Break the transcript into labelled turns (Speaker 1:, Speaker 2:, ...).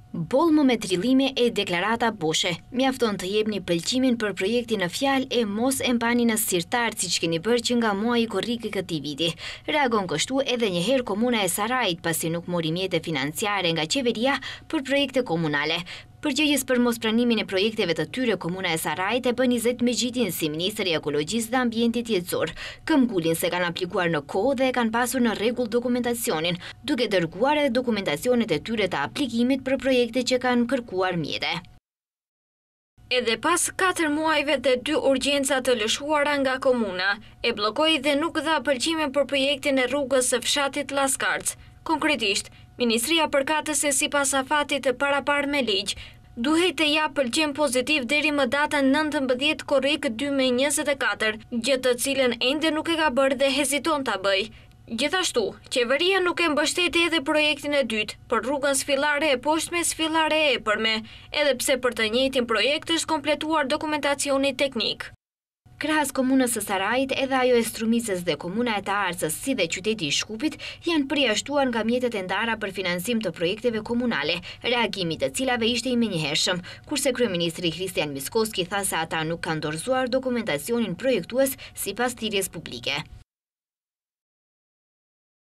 Speaker 1: Bollmo me trillime e deklarata boshe. Mjafton të jepni pëlqimin për projektin në fjalë e mos e mbani në sirtar siç keni bërë që nga muaji korrik i këtij viti. Reagon kështu edhe një herë komuna e Sarajit pasi nuk mori mjete financiare nga qeveria për projekte komunale. Përgjegjës për mospranimin e projekteve të tyre, komuna e Sarajit e bën 20 me gjitin si ministri i ekologjisë dhe ambientit jetësor. Këmbgulin se kanë aplikuar në kohë dhe kanë pasur në rregull dokumentacionin, duke dërguar edhe dokumentacionet e tyre të aplikimit për projekte që kanë kërkuar mjete.
Speaker 2: Edhe pas 4 muajve dhe 2 urgjenca të lëshuara nga komuna, e bllokoi dhe nuk dha pëlqimin për projektin e rrugës së fshatit Laskarc. Konkretisht, Ministria Përkatëse sipas afatit të paraparë me ligj, duhet të japë pëlqim pozitiv deri më datën 19 korrik 2024, gjë të cilën ende nuk e ka bërë dhe heziton ta bëj. Gjithashtu, qeveria nuk e mbështeti edhe projektin e dytë për rrugën sfillare e poshtme sfillare e epërme, edhe pse për të njëjtin projekt është kompletuar dokumentacioni teknik.
Speaker 1: Krahas komunës së Sarajit, edhe ajo e Strumicës dhe komuna e të Arcës, si dhe qyteti i Shkupit, janë përjashtuar nga mjetet e ndara për financim të projekteve komunale, reagimi të cilave ishte i menjëhershëm, kurse kryeministri Kristian Miskoski tha se ata nuk kanë dorëzuar dokumentacionin projektues sipas thirrjes publike.